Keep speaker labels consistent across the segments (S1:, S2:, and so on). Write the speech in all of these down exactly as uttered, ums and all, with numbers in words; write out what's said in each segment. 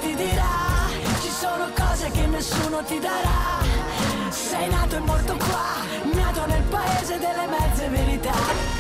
S1: ti dirà, ci sono cose che nessuno ti darà. Sei nato e morto qua, nato nel paese delle mezze verità.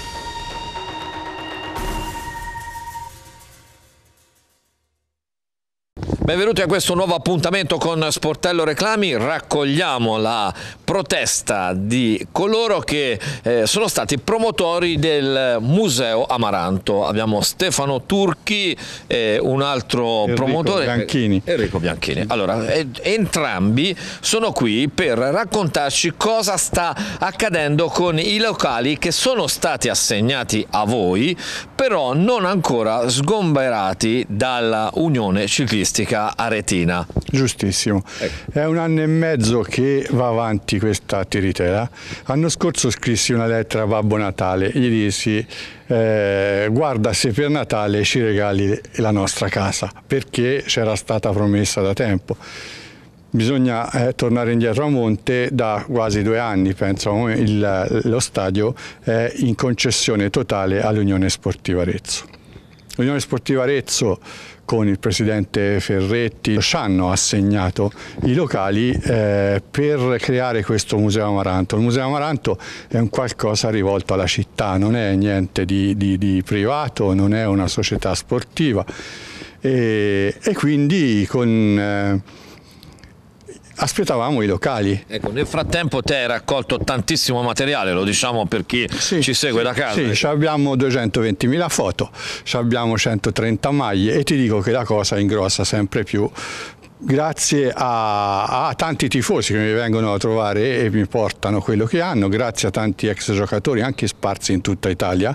S2: Benvenuti a questo nuovo appuntamento con Sportello Reclami. Raccogliamo la protesta di coloro che eh, sono stati promotori del Museo Amaranto. Abbiamo Stefano Turchi e un altro
S3: Enrico
S2: promotore,
S3: Bianchini.
S2: Enrico Bianchini. Allora, eh, entrambi sono qui per raccontarci cosa sta accadendo con i locali che sono stati assegnati a voi, però non ancora sgomberati dalla Unione Ciclistica Aretina.
S3: Giustissimo, ecco. È un anno e mezzo che va avanti questa tiritera. L'anno scorso scrissi una lettera a Babbo Natale, gli dissi eh, guarda se per Natale ci regali la nostra casa, perché c'era stata promessa da tempo. Bisogna eh, tornare indietro a monte. Da quasi due anni, penso, il, lo stadio è in concessione totale all'Unione Sportiva Arezzo. L'Unione Sportiva Arezzo con il presidente Ferretti ci hanno assegnato i locali eh, per creare questo Museo Amaranto. Il Museo Amaranto è un qualcosa rivolto alla città, non è niente di, di, di privato, non è una società sportiva e, e quindi con... Eh, aspettavamo i locali.
S2: Ecco, nel frattempo te hai raccolto tantissimo materiale, lo diciamo per chi
S3: sì,
S2: ci segue
S3: sì,
S2: da casa.
S3: Sì,
S2: ecco.
S3: Abbiamo duecentoventimila foto, abbiamo centotrenta maglie e ti dico che la cosa ingrossa sempre più. Grazie a, a tanti tifosi che mi vengono a trovare e mi portano quello che hanno, grazie a tanti ex giocatori anche sparsi in tutta Italia.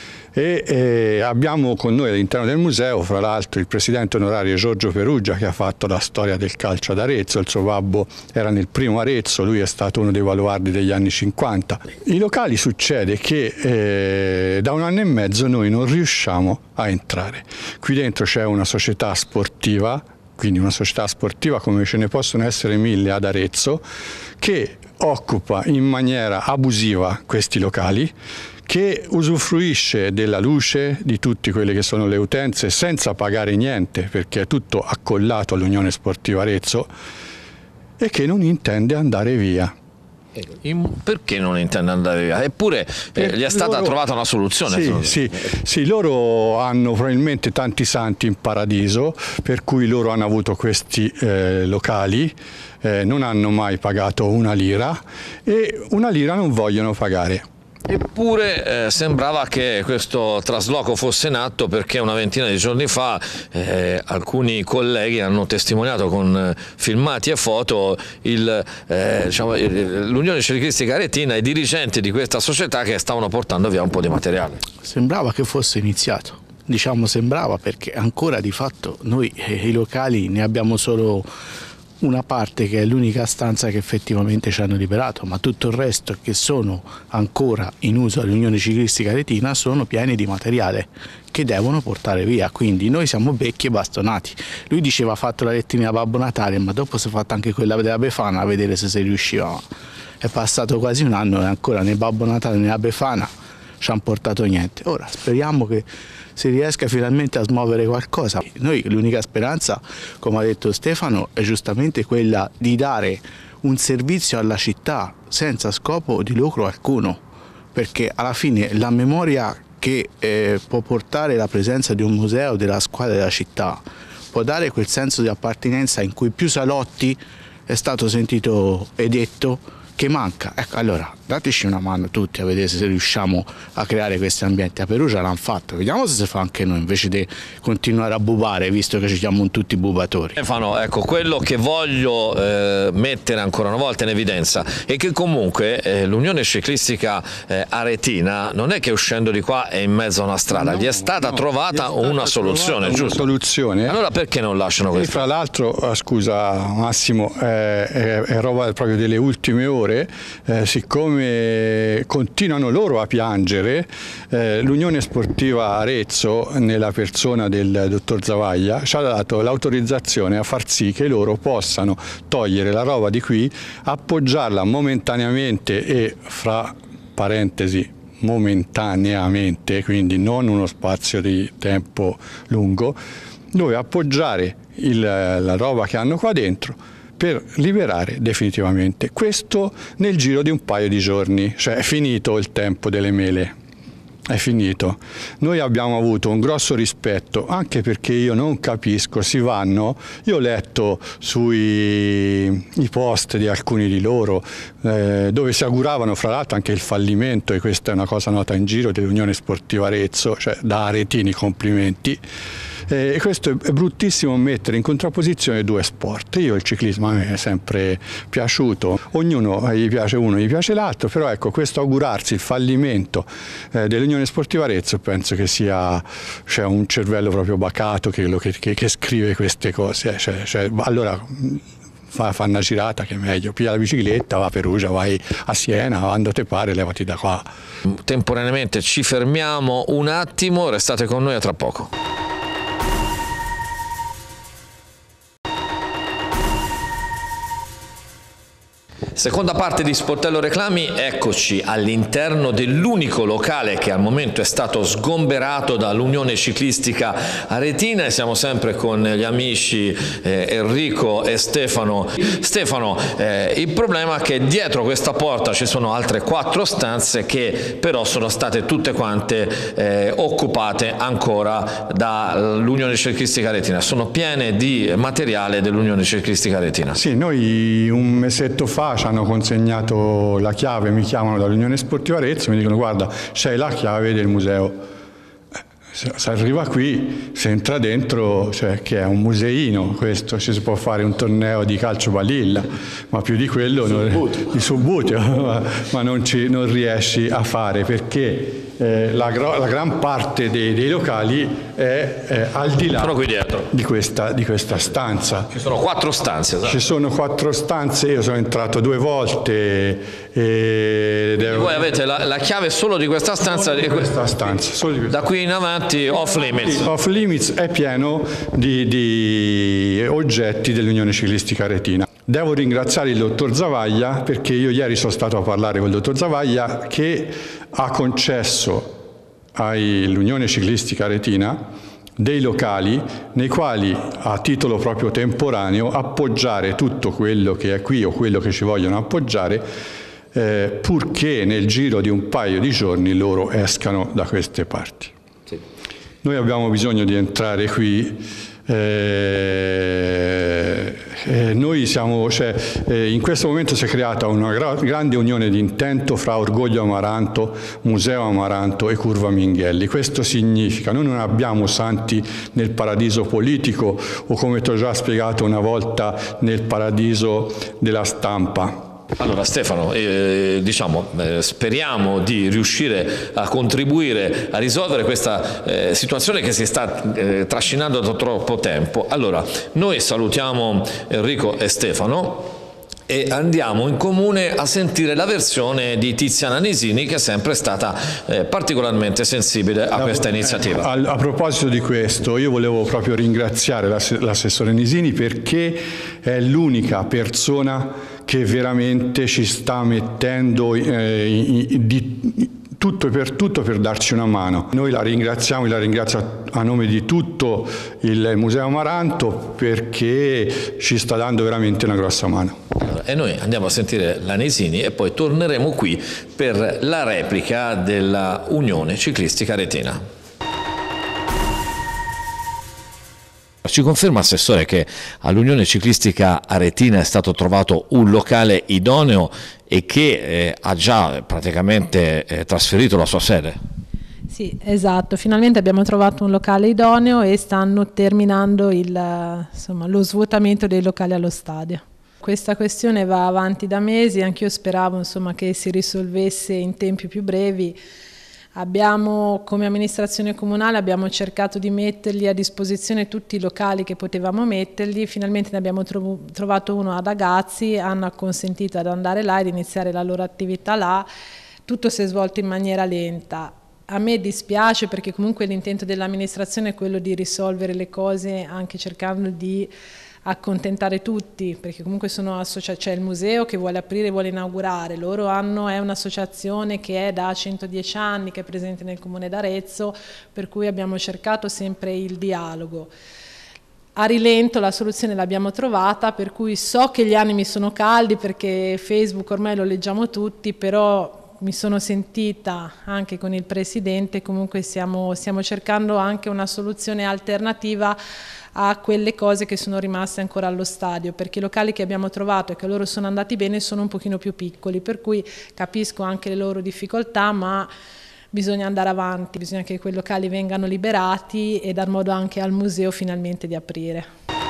S3: E eh, abbiamo con noi all'interno del museo fra l'altro il presidente onorario Giorgio Perugia, che ha fatto la storia del calcio ad Arezzo. Il suo babbo era nel primo Arezzo, lui è stato uno dei baluardi degli anni cinquanta. I locali succede che eh, da un anno e mezzo noi non riusciamo a entrare. Qui dentro c'è una società sportiva, quindi una società sportiva come ce ne possono essere mille ad Arezzo, che occupa in maniera abusiva questi locali, che usufruisce della luce di tutte quelle che sono le utenze senza pagare niente, perché è tutto accollato all'Unione Sportiva Arezzo, e che non intende andare via.
S2: Perché non intende andare via? Eppure eh, gli è stata
S3: loro,
S2: trovata una soluzione.
S3: Sì, sì, sì, loro hanno probabilmente tanti santi in paradiso, per cui loro hanno avuto questi eh, locali, eh, non hanno mai pagato una lira e una lira non vogliono pagare.
S2: Eppure eh, sembrava che questo trasloco fosse in atto, perché una ventina di giorni fa eh, alcuni colleghi hanno testimoniato con eh, filmati e foto il, eh, diciamo, l'Unione Ciclistica Aretina e i dirigenti di questa società che stavano portando via un po' di materiale.
S4: Sembrava che fosse iniziato, diciamo sembrava, perché ancora di fatto noi eh, i locali ne abbiamo solo una parte, che è l'unica stanza che effettivamente ci hanno liberato, ma tutto il resto che sono ancora in uso all'Unione Ciclistica Aretina sono pieni di materiale che devono portare via, quindi noi siamo becchi e bastonati. Lui diceva ha fatto la lettina a Babbo Natale, ma dopo si è fatta anche quella della Befana a vedere se si riusciva. È passato quasi un anno e ancora né Babbo Natale né la Befana ci hanno portato niente. Ora speriamo che si riesca finalmente a smuovere qualcosa. Noi l'unica speranza, come ha detto Stefano, è giustamente quella di dare un servizio alla città senza scopo di lucro alcuno, perché alla fine la memoria che eh, può portare la presenza di un museo della squadra della città può dare quel senso di appartenenza in cui più salotti è stato sentito e detto che manca. Ecco, allora dateci una mano tutti a vedere se riusciamo a creare questi ambienti. A Perugia l'hanno fatto, vediamo se si fa anche noi, invece di continuare a bubare, visto che ci chiamano tutti bubatori.
S2: Stefano, ecco, quello che voglio eh, mettere ancora una volta in evidenza è che comunque eh, l'Unione Ciclistica eh, Aretina non è che uscendo di qua è in mezzo a una strada, no, gli è stata no, trovata è stata una soluzione,
S3: una
S2: giusto?
S3: Soluzione.
S2: Allora perché non lasciano questo?
S3: E fra l'altro, scusa Massimo, eh, è, è roba proprio delle ultime ore, eh, siccome continuano loro a piangere, eh, l'Unione Sportiva Arezzo, nella persona del dottor Zavaglia, ci ha dato l'autorizzazione a far sì che loro possano togliere la roba di qui, appoggiarla momentaneamente e fra parentesi momentaneamente, quindi non uno spazio di tempo lungo, dove appoggiare il, la roba che hanno qua dentro per liberare definitivamente. Questo nel giro di un paio di giorni, cioè è finito il tempo delle mele. È finito. Noi abbiamo avuto un grosso rispetto, anche perché io non capisco, si vanno, io ho letto sui i post di alcuni di loro eh, dove si auguravano fra l'altro anche il fallimento, e questa è una cosa nota in giro dell'Unione Sportiva Arezzo, cioè da aretini complimenti. E questo è bruttissimo, mettere in contrapposizione due sport. Io il ciclismo a me è sempre piaciuto, ognuno gli piace uno, gli piace l'altro, però ecco, questo augurarsi il fallimento eh, dell'Unione Sportiva Arezzo penso che sia, cioè, un cervello proprio bacato che, che, che scrive queste cose. Cioè, cioè, allora fa, fa una girata che è meglio, piglia la bicicletta, va a Perugia, vai a Siena, quando te pare, levati da qua.
S2: Temporaneamente ci fermiamo un attimo, restate con noi, a tra poco. Seconda parte di Sportello Reclami, eccoci all'interno dell'unico locale che al momento è stato sgomberato dall'Unione Ciclistica Aretina, e siamo sempre con gli amici eh, Enrico e Stefano. Stefano, eh, il problema è che dietro questa porta ci sono altre quattro stanze che però sono state tutte quante eh, occupate ancora dall'Unione Ciclistica Aretina, sono piene di materiale dell'Unione Ciclistica Aretina.
S3: Sì, noi un mesetto fa ci hanno consegnato la chiave, mi chiamano dall'Unione Sportiva Arezzo, mi dicono guarda c'è la chiave del museo, se, se arriva qui, se entra dentro, cioè, che è un museino questo, ci si può fare un torneo di calcio balilla, ma più di quello non, di subbuteo, ma, ma non, ci, non riesci a fare perché Eh, la, la gran parte dei, dei locali è, è al di là
S2: qui dietro.
S3: Di, questa, di questa stanza.
S2: Ci sono quattro stanze. Esatto.
S3: Ci sono quattro stanze, io sono entrato due volte. E devo...
S2: Voi avete la, la chiave solo di questa stanza?
S3: Solo di questa stanza solo di questa.
S2: Da qui in avanti off limits.
S3: Off limits è pieno di, di oggetti dell'Unione Ciclistica Aretina. Devo ringraziare il dottor Zavaglia perché io ieri sono stato a parlare con il dottor Zavaglia che ha concesso all'Unione Ciclistica Aretina dei locali nei quali a titolo proprio temporaneo appoggiare tutto quello che è qui o quello che ci vogliono appoggiare eh, purché nel giro di un paio di giorni loro escano da queste parti. Sì. Noi abbiamo bisogno di entrare qui. Eh, eh, noi siamo, cioè, eh, in questo momento si è creata una gra grande unione di intento fra Orgoglio Amaranto, Museo Amaranto e Curva Minghelli. Questo significa noi non abbiamo santi nel paradiso politico o, come ti ho già spiegato una volta, nel paradiso della stampa.
S2: Allora Stefano, eh, diciamo, eh, speriamo di riuscire a contribuire a risolvere questa eh, situazione che si sta eh, trascinando da troppo tempo. Allora, noi salutiamo Enrico e Stefano e andiamo in comune a sentire la versione di Tiziana Nisini, che è sempre stata eh, particolarmente sensibile a questa iniziativa.
S3: A, a proposito di questo, io volevo proprio ringraziare l'assessore Nisini perché è l'unica persona che veramente ci sta mettendo eh, di tutto e per tutto per darci una mano. Noi la ringraziamo, la ringrazio a nome di tutto il Museo Amaranto perché ci sta dando veramente una grossa mano.
S2: Allora, e noi andiamo a sentire la Nisini e poi torneremo qui per la replica della Unione Ciclistica Aretina. Ci conferma, Assessore, che all'Unione Ciclistica Aretina è stato trovato un locale idoneo e che eh, ha già praticamente eh, trasferito la sua sede?
S5: Sì, esatto, finalmente abbiamo trovato un locale idoneo e stanno terminando il, insomma, lo svuotamento dei locali allo stadio. Questa questione va avanti da mesi, anch'io speravo insomma, che si risolvesse in tempi più brevi. Abbiamo, come amministrazione comunale, abbiamo cercato di mettergli a disposizione tutti i locali che potevamo mettergli, finalmente ne abbiamo tro trovato uno ad Agazzi, hanno acconsentito ad andare là ed iniziare la loro attività là, tutto si è svolto in maniera lenta. A me dispiace perché comunque l'intento dell'amministrazione è quello di risolvere le cose anche cercando di accontentare tutti, perché comunque sono c'è il museo che vuole aprire, vuole inaugurare, loro hanno, è un'associazione che è da centodieci anni, che è presente nel comune d'Arezzo, per cui abbiamo cercato sempre il dialogo. a rilento la soluzione l'abbiamo trovata, per cui so che gli animi sono caldi perché Facebook ormai lo leggiamo tutti, però mi sono sentita anche con il Presidente, comunque stiamo, stiamo cercando anche una soluzione alternativa a quelle cose che sono rimaste ancora allo stadio, perché i locali che abbiamo trovato e che loro sono andati bene sono un pochino più piccoli, per cui capisco anche le loro difficoltà, ma bisogna andare avanti, bisogna che quei locali vengano liberati e dar modo anche al museo finalmente di aprire.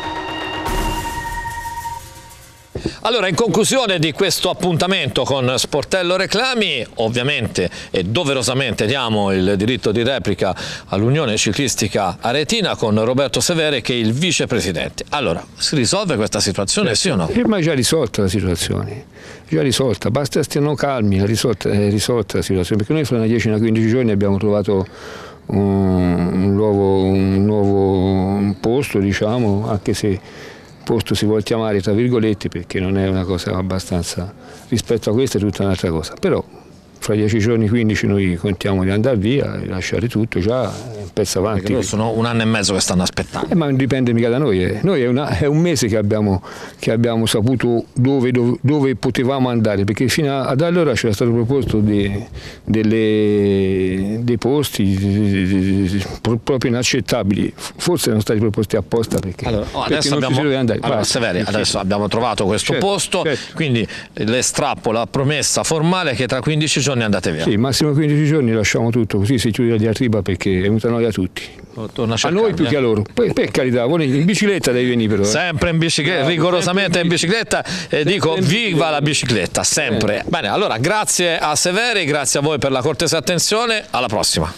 S2: Allora, in conclusione di questo appuntamento con Sportello Reclami, ovviamente e doverosamente diamo il diritto di replica all'Unione Ciclistica Aretina con Roberto Severi, che è il vicepresidente. Allora, si risolve questa situazione, sì o no?
S6: Ma è già risolta la situazione, già risolta, basta stiano calmi, è risolta, è risolta la situazione, perché noi fra una dieci a quindici giorni abbiamo trovato un, un, nuovo, un nuovo posto, diciamo, anche se posto si vuol chiamare tra virgolette, perché non è una cosa abbastanza, rispetto a questa è tutta un'altra cosa, però fra dieci giorni, quindici noi contiamo di andare via e lasciare tutto già un pezzo avanti.
S2: Perché loro sono un anno e mezzo che stanno aspettando.
S6: Eh, ma non dipende mica da noi, eh. Noi è, una, è un mese che abbiamo, che abbiamo saputo dove, dove, dove potevamo andare, perché fino ad allora c'era stato proposto di, delle, dei posti di, di, proprio inaccettabili, forse erano stati proposti apposta perché,
S2: allora, oh,
S6: perché
S2: adesso
S6: non
S2: abbiamo,
S6: si doveva andare.
S2: Allora,
S6: Vai,
S2: Severi, adesso abbiamo trovato questo
S6: certo,
S2: posto,
S6: certo.
S2: Quindi le strappo la promessa formale che tra quindici giorni andate via.
S6: Sì, massimo quindici giorni lasciamo tutto, così si chiude la diatriba perché è venuta noia a tutti.
S2: Torna a,
S6: a noi più che a loro. Poi, per carità, in bicicletta devi venire però. Eh.
S2: Sempre in bicicletta, no, rigorosamente in bicicletta, e dico viva la bicicletta, sempre. Eh. Bene, allora grazie a Severi, grazie a voi per la cortese attenzione, alla prossima.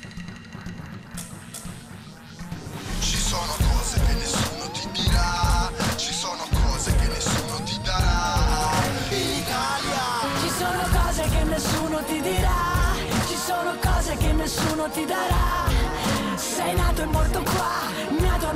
S7: Ci sono cose che nessuno ti dirà, ci sono cose che nessuno ti darà. In Italia
S1: ci sono cose che nessuno ti dirà, ci sono cose che nessuno ti darà. Sei nato e morto qua, nato